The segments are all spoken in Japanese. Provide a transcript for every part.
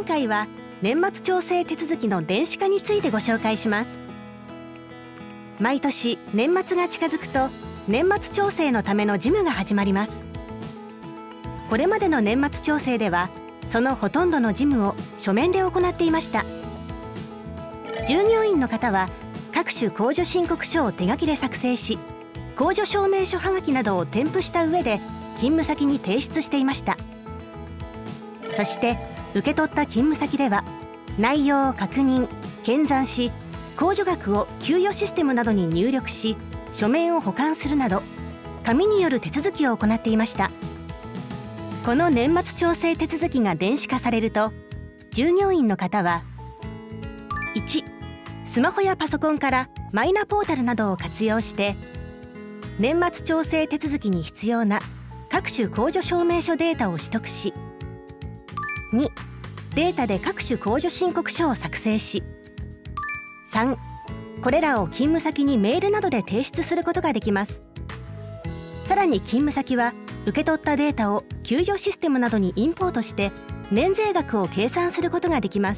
回は年末調整手続きの電子化についてご紹介します。毎年年末が近づくと年末調整のための事務が始まります。これまでの年末調整ではそのほとんどの事務を書面で行っていました。従業員の方は各種控除申告書を手書きで作成し、控除証明書はがきなどを添付した上で勤務先に提出していました。そして受け取った勤務先では内容を確認・検算し、控除額を給与システムなどに入力し、書面を保管するなど紙による手続きを行っていました。この年末調整手続きが電子化されると、従業員の方は1、スマホやパソコンからマイナポータルなどを活用して年末調整手続きに必要な各種控除証明書データを取得し、2、データで各種控除申告書を作成し、3、これらを勤務先にメールなどで提出することができます。さらに勤務先は受け取ったデータを給与システムなどにインポートして免税額を計算することができます。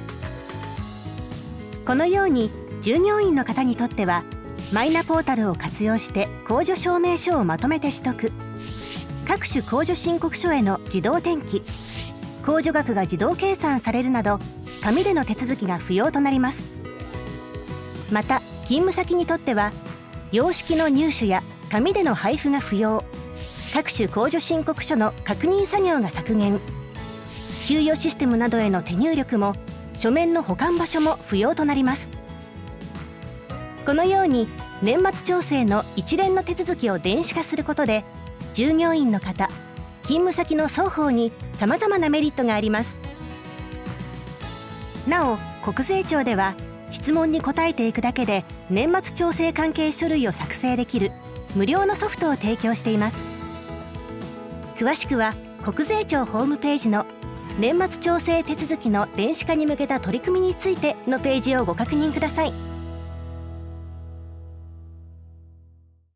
このように従業員の方にとってはマイナポータルを活用して控除証明書をまとめて取得、各種控除申告書への自動転記、控除額が自動計算されるなど紙での手続きが不要となります。また勤務先にとっては様式の入手や紙での配布が不要、各種控除申告書の確認作業が削減、給与システムなどへの手入力も書面の保管場所も不要となります。このように年末調整の一連の手続きを電子化することで、従業員の方、勤務先の双方にさまざまなメリットがあります。なお国税庁では質問に答えていくだけで年末調整関係書類を作成できる無料のソフトを提供しています。詳しくは国税庁ホームページの年末調整手続きの電子化に向けた取り組みについてのページをご確認ください。